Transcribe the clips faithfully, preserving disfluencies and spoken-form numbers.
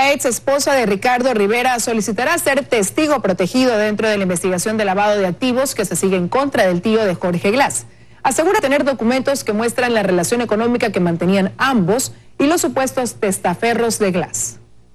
la ex esposa de Ricardo Rivera solicitará ser testigo protegido dentro de la investigación de lavado de activos que se sigue en contra del tío de Jorge Glass. Asegura tener documentos que muestran la relación económica que mantenían ambos y los supuestos testaferros de Glass.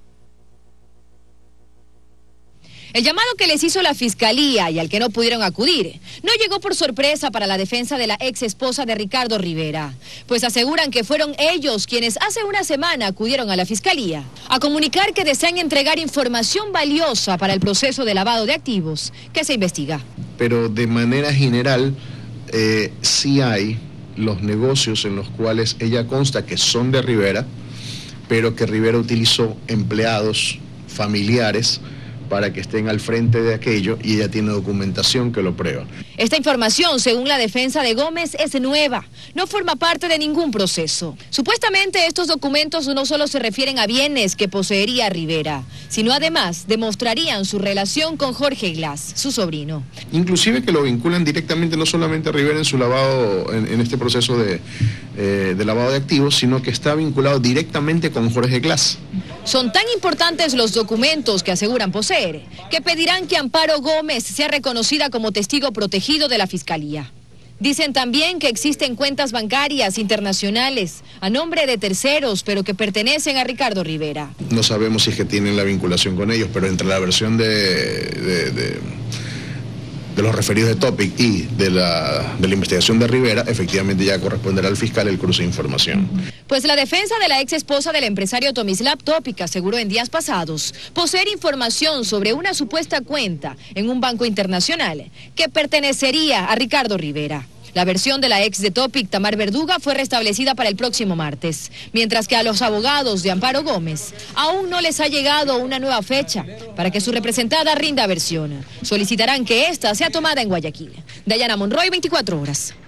El llamado que les hizo la fiscalía y al que no pudieron acudir no llegó por sorpresa para la defensa de la ex esposa de Ricardo Rivera, pues aseguran que fueron ellos quienes hace una semana acudieron a la fiscalía a comunicar que desean entregar información valiosa para el proceso de lavado de activos que se investiga. Pero de manera general eh, sí hay los negocios en los cuales ella consta que son de Rivera, pero que Rivera utilizó empleados familiares para que estén al frente de aquello, y ella tiene documentación que lo prueba. Esta información, según la defensa de Gómez, es nueva, no forma parte de ningún proceso. Supuestamente estos documentos no solo se refieren a bienes que poseería Rivera, sino además demostrarían su relación con Jorge Glass, su sobrino. Inclusive que lo vinculan directamente no solamente a Rivera en su lavado, en, en este proceso de, eh, de lavado de activos, sino que está vinculado directamente con Jorge Glass. Son tan importantes los documentos que aseguran poseer, que pedirán que Amparo Gómez sea reconocida como testigo protegido de la Fiscalía. Dicen también que existen cuentas bancarias internacionales a nombre de terceros, pero que pertenecen a Ricardo Rivera. No sabemos si es que tienen la vinculación con ellos, pero entre la versión de, de, de, de los referidos de Topic y de la, de la investigación de Rivera, efectivamente ya corresponderá al fiscal el cruce de información. Pues la defensa de la ex esposa del empresario Tomislav Topic aseguró en días pasados poseer información sobre una supuesta cuenta en un banco internacional que pertenecería a Ricardo Rivera. La versión de la ex de Topic, Tamar Verduga, fue restablecida para el próximo martes, mientras que a los abogados de Amparo Gómez aún no les ha llegado una nueva fecha para que su representada rinda versión. Solicitarán que esta sea tomada en Guayaquil. Dayana Monroy, veinticuatro horas.